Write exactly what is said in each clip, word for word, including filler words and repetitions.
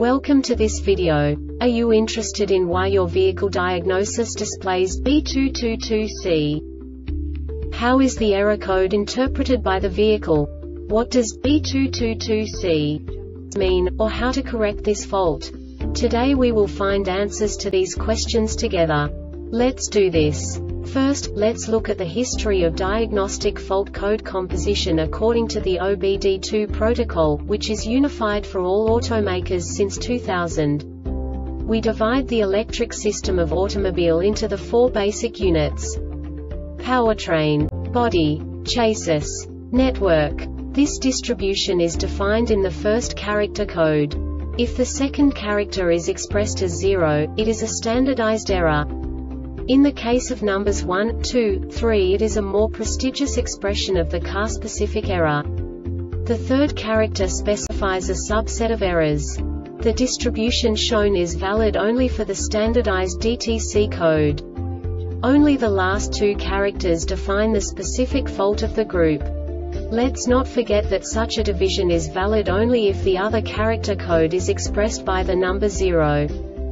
Welcome to this video. Are you interested in why your vehicle diagnosis displays B two two two C? How is the error code interpreted by the vehicle? What does B two two two C mean, or how to correct this fault? Today we will find answers to these questions together. Let's do this. First, let's look at the history of diagnostic fault code composition according to the O B D two protocol, which is unified for all automakers since two thousand. We divide the electric system of automobile into the four basic units: powertrain, body, chassis, network. This distribution is defined in the first character code. If the second character is expressed as zero, it is a standardized error. In the case of numbers one, two, three, it is a more prestigious expression of the car-specific error. The third character specifies a subset of errors. The distribution shown is valid only for the standardized D T C code. Only the last two characters define the specific fault of the group. Let's not forget that such a division is valid only if the other character code is expressed by the number zero.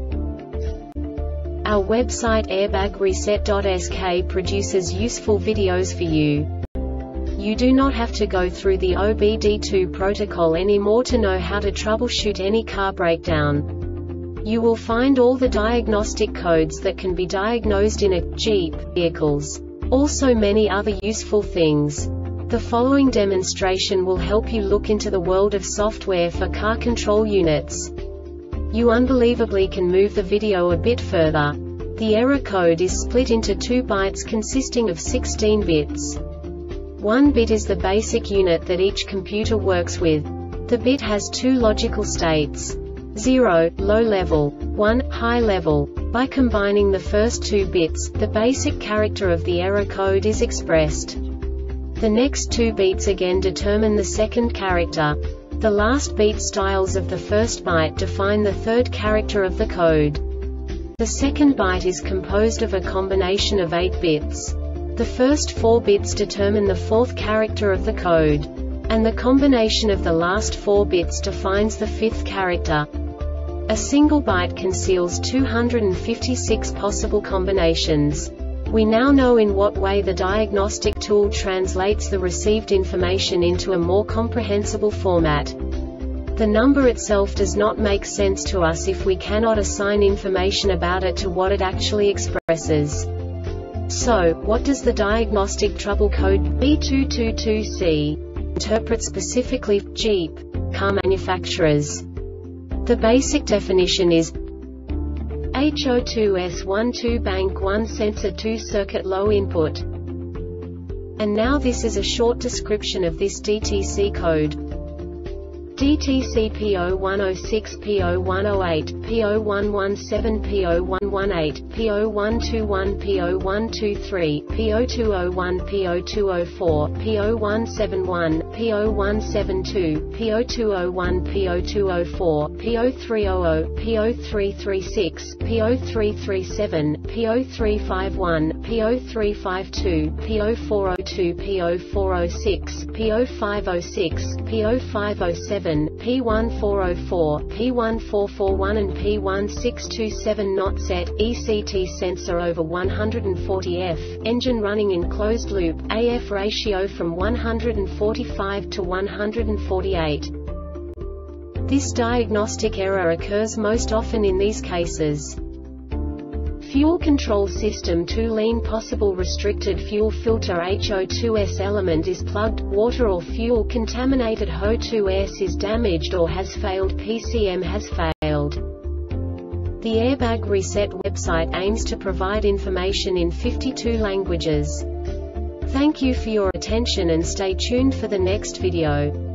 Our website airbag reset dot S K produces useful videos for you. You do not have to go through the O B D two protocol anymore to know how to troubleshoot any car breakdown. You will find all the diagnostic codes that can be diagnosed in a Jeep vehicles. Also many other useful things. The following demonstration will help you look into the world of software for car control units. You unbelievably can move the video a bit further. The error code is split into two bytes consisting of sixteen bits. One bit is the basic unit that each computer works with. The bit has two logical states: zero, low level, one, high level. By combining the first two bits, the basic character of the error code is expressed. The next two beats again determine the second character. The last beat styles of the first byte define the third character of the code. The second byte is composed of a combination of eight bits. The first four bits determine the fourth character of the code. And the combination of the last four bits defines the fifth character. A single byte conceals two hundred fifty-six possible combinations. We now know in what way the diagnostic tool translates the received information into a more comprehensible format. The number itself does not make sense to us if we cannot assign information about it to what it actually expresses. So, what does the diagnostic trouble code B two two two C interpret specifically for Jeep car manufacturers? The basic definition is H zero two S one two bank one sensor two circuit low input. And now this is a short description of this D T C code. D T C P zero one zero six, P zero one zero eight, P zero one one seven, P zero one one eight, P zero one two one, P zero one two three, P zero two zero one, P zero two zero four, P zero one seven one, P zero one seven two, P zero two zero one, P zero two zero four, P zero three zero zero, P zero three three six, P zero three three seven, P zero three five one, P zero three five two, P zero four zero two, P zero four zero six, P zero five zero six, P zero five zero seven, P one four zero four, P one four four one and P one six two seven. Not set, E C T sensor over one hundred forty F, engine running in closed loop, A F ratio from one hundred forty-five to one hundred forty-eight. This diagnostic error occurs most often in these cases: fuel control system too lean, possible restricted fuel filter H zero two S element is plugged, water or fuel contaminated H zero two S is damaged or has failed, P C M has failed. The Airbag Reset website aims to provide information in fifty-two languages. Thank you for your attention and stay tuned for the next video.